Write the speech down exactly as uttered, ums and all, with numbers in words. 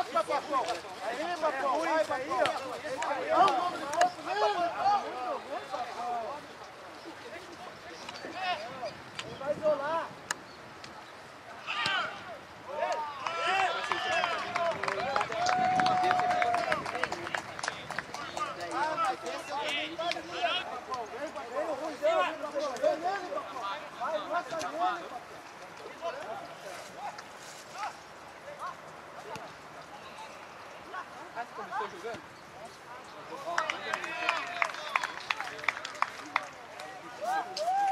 cima, Papão. Aí, Papão. Vai, aí, ó. Não, vamos de corpo nele. Ele vai isolar. Começou jogando? Ó,